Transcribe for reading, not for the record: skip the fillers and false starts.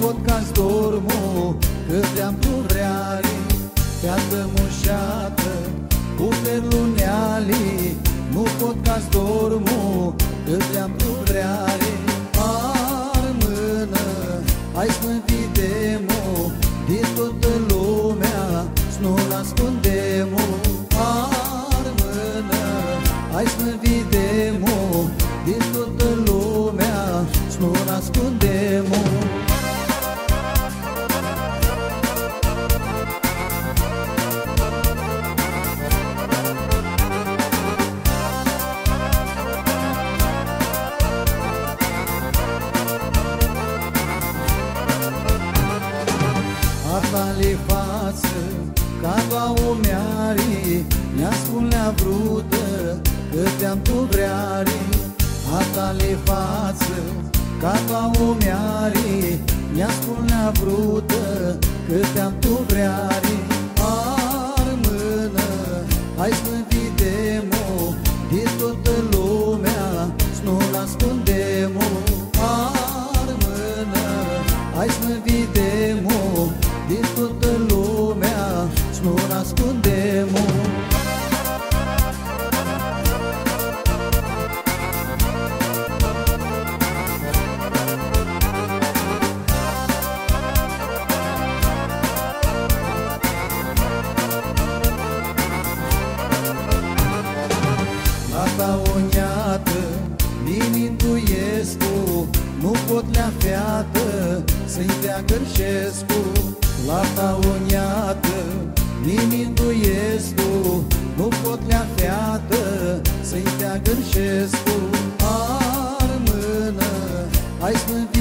pot ca-ți dormu, că te-am prureali, te-a mușată cu perluneali. Nu pot ca-ți dormu, că te-am prureali. Armână, hai să-mi videmu din toată lumea, să nu-l ascundemu. Armână, hai să-mi videmu din toată lumea, să nu-l ascundemu. Tale față, ca două meari, mi-a spune-a vrută, că te-am tu vreari. A tale față, ca două meari, mi-a spune-a vrută, că te-am tu vreari. Armână, hai să-mi videmu din toată lumea, să nu-l ascundemu. Armână, hai să-mi videmu din toată lumea, să nu-l ascundemu. La ta uniată, Minintuiescu, nu pot lea feată să-i dea Gărșescu. La ta uniată, Minintuiescu, nu pot lea feată să-i dea Gărșescu. Armână, hai să-mi